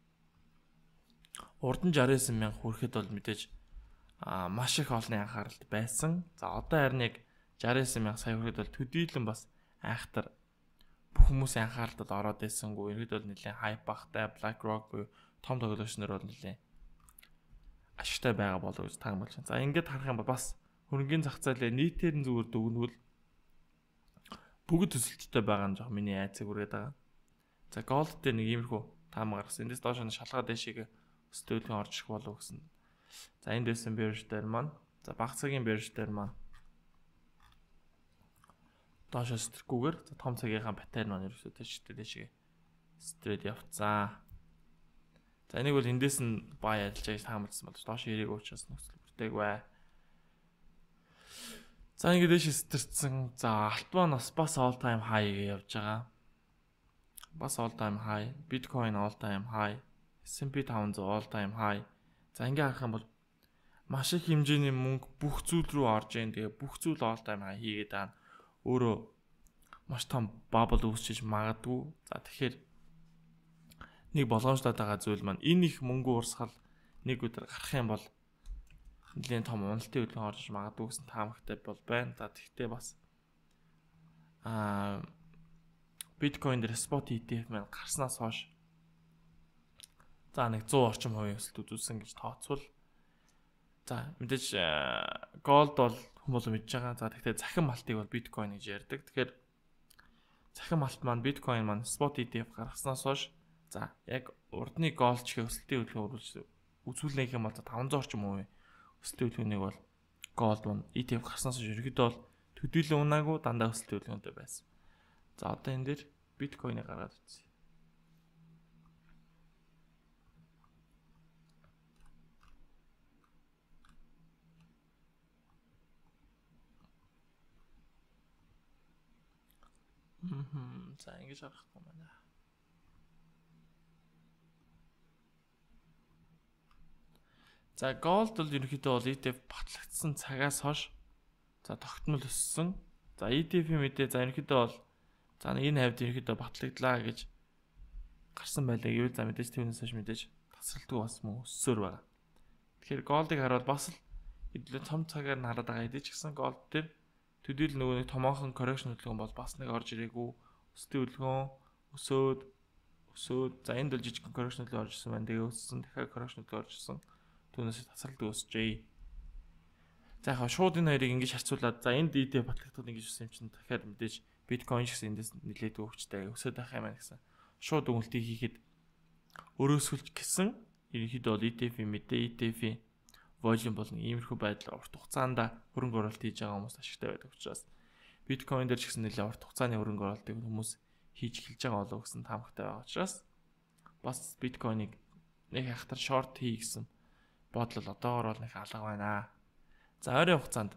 урд нь sixty nine мянга хүрэхэд бол мэдээж а маш их олонний анхааралд байсан. За одоо харин яг sixty nine мянга сая хүрэхэд бол төдийлөн бас айхтар бүх хүмүүсийн анхааралд ороод байсангүй. Ерөөд бол нэлээд хайп багтай BlackRock буюу том тоглогчнор бол нэлээд ашигтай байгаа болов гэж таамаглаж байна. За ингээд харах юм бол бас хөрөнгөний зах зээлээ нийтээр нь зүгээр дүгнвэл бүгд төсөлттэй байгаа нь жоох миний айцыг үргээд байгаа. За gold дээр нэг иймэрхүү таамаг гаргасан. Эндээс доош нь шалгаад дэшиг өстөлгөн орж ирэх болов гэсэн. За энд дэсэн bearish дээр маань за бага цагийн bearish дээр маань доош стрэкгүйгээр за том цагийнхаа паттерн маань ерөөсөө дэшигтэй дэшиг стрейт явцсан. За энийг бол эндээс нь buy ажиллаж байж таамагласан бол доош ирээгүй учраас нөхцөл бүртэйг бай. За ингээд дэш стэрсэн. За алтман бас бас all time high гэж явж байгаа. Бас all time high, Bitcoin all time high, эс энд пи five hundred all time high. За ингээд харах юм бол маш их хэмжээний мөнгө бүх зүйл рүү орж ийн. Тэгээ бүх зүйл all time high хийгээд байгаа. Өөрөө маш том bubble үүсчиж магадгүй. За тэгэхээр нэг болгоомжлоод байгаа зүйл маань энэ их мөнгө уурсгал нэг өдөр гарах юм бол нэлийн том уналтын хөдөлгөөн орж магадгүй гэсэн таамагтай бол байна. За тэгтээ бас аа Bitcoin дээр spot и ти эф маань гарснаас хойш за нэг one hundred орчим хувийн өсөлт үзүүлсэн гэж тооцвол за мэдээж gold бол хүмүүс мэдж байгаа. За тэгтээ захин малтыг бол Bitcoin гэж ярьдаг. Тэгэхээр захин малт маань Bitcoin маань spot и ти эф гаргаснаас хойш за яг урдны gold чихээ өсөлтийн хөдөлгөөн үзүүлэх юм бол five hundred орчим хувийн өсөлтийн хөдөлгөөнийг бол gold маань и ти эф гарснаас хойш ерөөдөө бол төдийлөн унаагүй дандаа өсөлтийн хөдөлгөөнтэй байсан. За одоо энэ дээр Bitcoin-ыг гаргаад үзье. Мм за ингэж харахгүй байна. За gold бол ерөнхийдөө бол и ти эф батлагдсан цагаас хойш за тогтмол өссөн. За и ти эф-ийн мэдээ за ерөнхийдөө бол за энэ хавьд ерөнхийдөө батлагдлаа гэж гарсан байлаа гэвэл за мэдээж түүнээс хойш мэдээж тасралтгүй бас мөн өссөөр байгаа. Тэгэхээр gold-ыг харуул бас л хэдүүлээ том цагаар нь хараад байгаа хэдий ч гэсэн gold дээр төдийл нөгөө нэг томоохон correction хөдөлгөөн бол бас нэг орж ирээгүй. Өсөлтийн хөдөлгөөн өсөөд өсөөд за энд бол жижиг correction хөдөлгөөн орж ирсэн байна. Тэгээ өссөн дахиад correction хөдөлгөөн орж ирсэн. Түүнээс тасралтгүй өсөжээ. За яг шууд энэ хоёрыг ингэж харьцуулаад за энд и ти эф батлагдаад ингэж өссөн юм чинь дахиад мэдээж Bitcoin ч гэсэн эндээс нэлээдгүй өвчтэй өсөд байх юм байна гэсэн. Шууд өгүүлтийг хийхэд өрөөсгөлж гисэн ерөнхийдөө бол и ти эф-ийн мэдээ и ти эф-ийн volume бол иймэрхүү байдлаар урт хугацаанд хөрөнгө оруулалт хийж байгаа хүмүүс ашигтай байдаг учраас Bitcoin дээр ч гэсэн нэлээд урт хугацааны хөрөнгө оруулалтыг хүмүүс хийж эхэлж байгаа болов гэсэн таамагтай байгаа учраас бас Bitcoin-ыг нэг хахтар short хий гэсэн бодол одоогоор бол нэг алга байна. За ойрын хугацаанд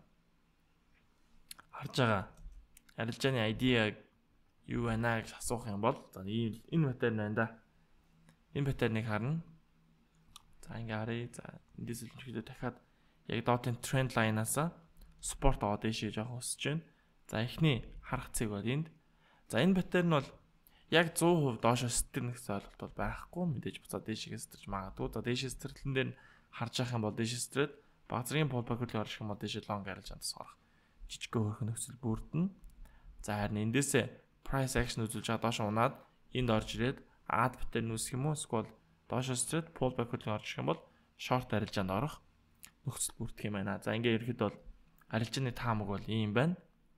харж байгаа арилжааны idea юу байна гэж асуух юм бол за энэ энэ паттерн байна да. Энэ паттерныг харна. За ингээ харъя. За эндээс л ихэд дахиад яг dot-ын trend line-аас support аваад дэшээ жоох өсөж байна. За эхний харах цэг бол энд. За энэ паттерн бол яг one hundred percent доошо стэрнэ гэсэн ойлголт бол байхгүй. Мэдээж буцаад дэшээ стэрч магадгүй. За дэшээ стэрлэн дээр харж явах юм бол дэшээ стрээд багцрын pullback руу орчих юм бол дэшээ long арилж андас орох. Жижиг хөөрхөн нөхцөл бүрдэнэ. За харин эндээсээ price action үзүүлж байгаа доошо унаад энд орж ирээд add паттерн үүсэх юм уу? Эсвэл доошо стрээд pullback руу орчих юм бол short арилжаанд орох нөхцөл бүрдэх юм байна. За ингээ ерөөд бол арилжааны таамаг бол ийм байна.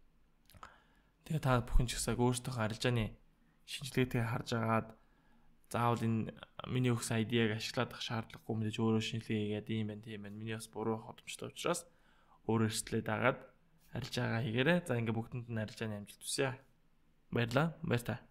Тэгээ та бүхэн ч гэсэн өөрсдийнхөө арилжааны шинжилгээтэй харж агаад заавал энэ миний өгсөн айдиаг ашиглаад ах шаардлагагүй мэдээж өөрөө шинжилгээ хийгээд ийм байна тийм байна. Миний бас буруу hodомжтой учраас өөрөө эрсдлээд агаад арилж байгаа хийгээрэй. За ингээ бүгдэнд нь арилжааны амжилт хүсье. Баярлалаа. Баяр та.